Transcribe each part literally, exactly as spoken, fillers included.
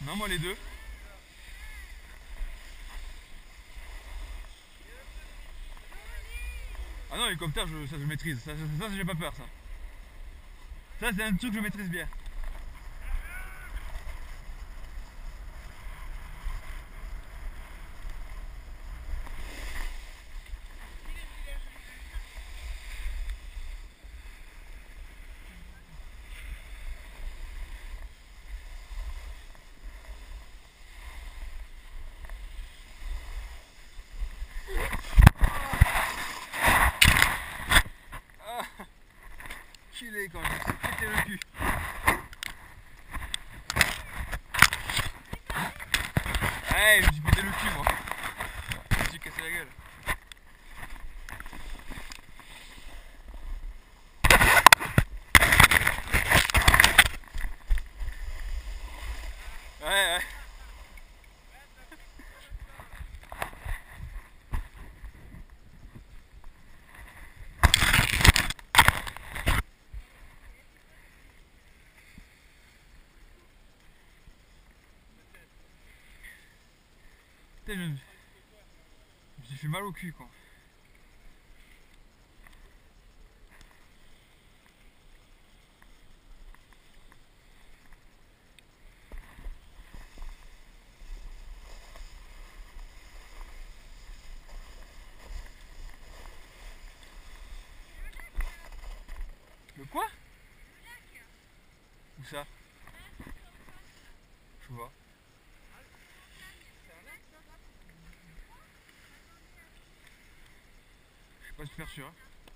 Non, moi les deux. Ah non, hélicoptère, je, ça je maîtrise. Ça, ça, ça j'ai pas peur, ça. Ça, c'est un truc que je maîtrise bien. Chillé quand je me suis pété le cul. Ouais, je me suis pété le cul moi. Je me suis cassé la gueule. Ouais, ouais. Putain, je me je me suis fait mal au cul quoi. Le quoi? Où ça? Je vois. Je suis pas super sûr.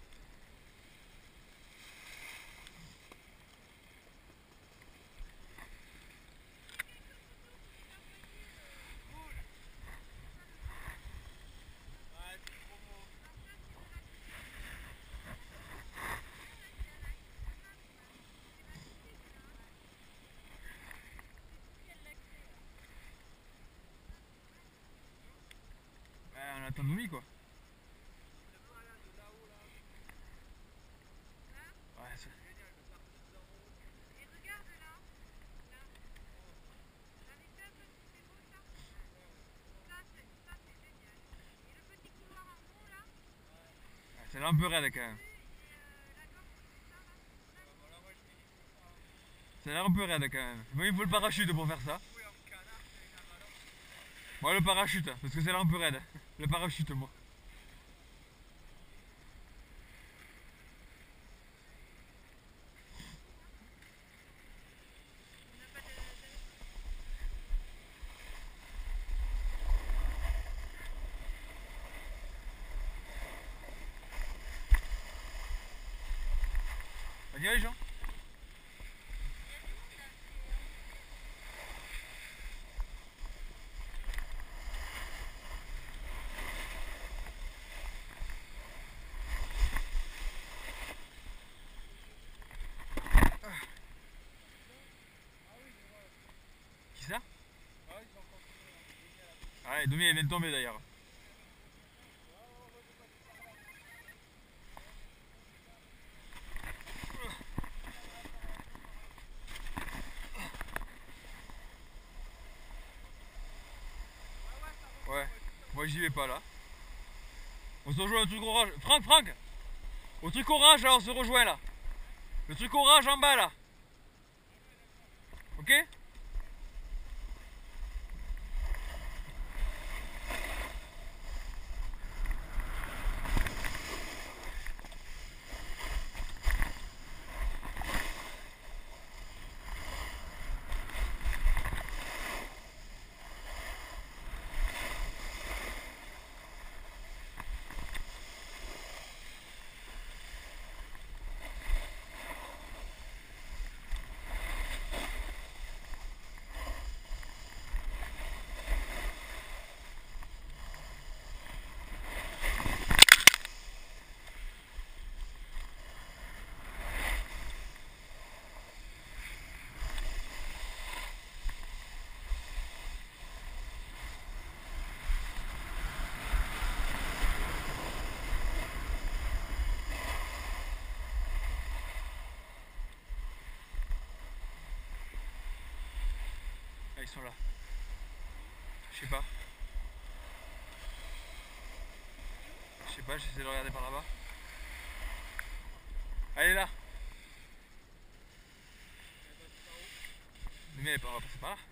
Ouais, on attend Noumi quoi. Ouais, ça. C'est un peu raide quand même. Ça a l'air un peu raide quand même. Bon, il faut le parachute pour faire ça. Moi le parachute, parce que c'est là un peu raide. Le parachute moi. On y va les gens? Qui ça? Ah ouais, Domi elle vient de tomber d'ailleurs. Ouais, moi j'y vais pas là. On se rejoint au truc orange. Franck, Franck! Au truc orange là, on se rejoint là. Le truc orange en bas là. Ok? ils sont là. Je sais pas. Je sais pas, j'essaie de regarder par là-bas. Elle est là. Mais elle est pas, on va passer par là.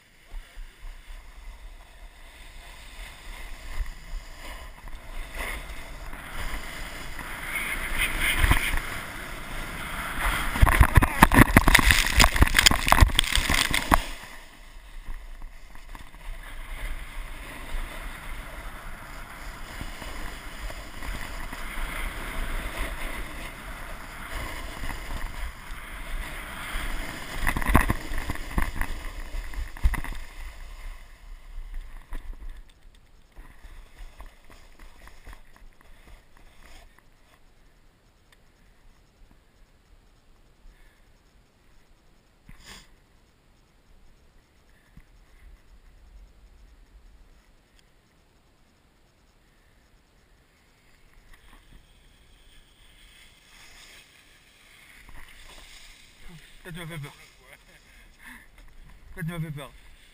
Là tu m'as fait peur. Là tu m'as fait peur.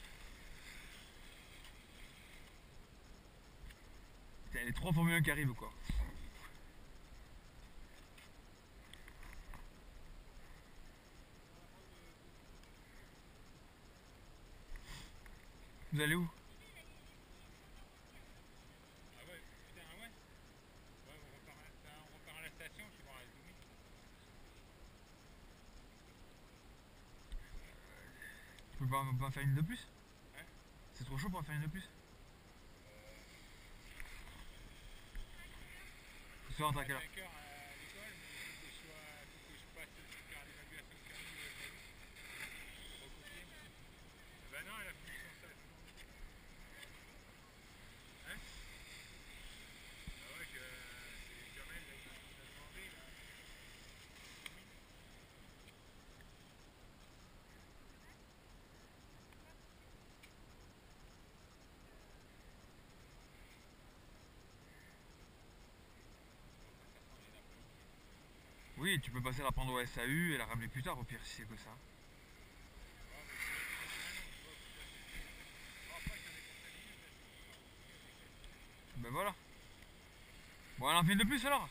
Putain, les trois Formule un qui arrivent quoi. Vous allez où? Ah ouais, putain, ah ouais. Ouais, on repart à, on repart à la station, tu vois, à Zoumi. Tu peux pas, pas faire une de plus? Hein? C'est trop chaud pour en faire une de plus? Ce soir, t'as quelle heure? cinq heures à l'école, mais il faut que je sois, faut que je passe faire l'évaluation de permis de Cali. Recopier. Bah non, elle a fini son stage aujourd'hui. Hein? Ah ouais, que c'est Jamel, là, il m'a demandé, là. Oui, tu peux passer la prendre au S A U et la ramener plus tard au pire si c'est que ça. Ben voilà. Bon, elle en fait une de plus alors.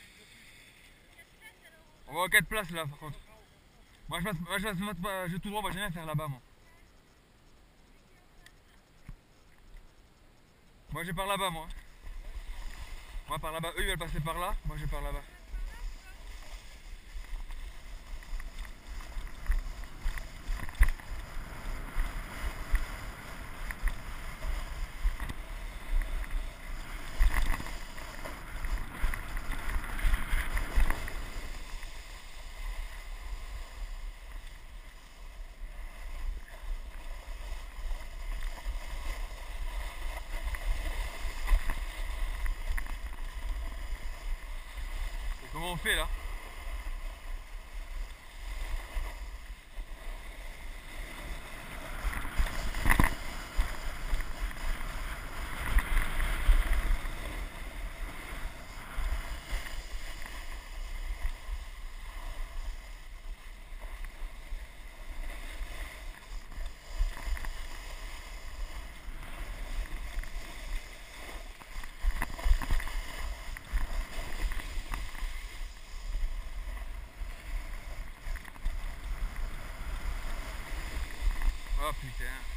On va à quatre places là par contre. Moi je passe, moi, je passe, je vais tout droit, moi j'ai rien à faire là-bas moi. Moi j'ai par là-bas moi. Moi par là-bas, eux ils veulent passer par là, moi j'ai par là-bas. Et comment on fait là? Oh putain.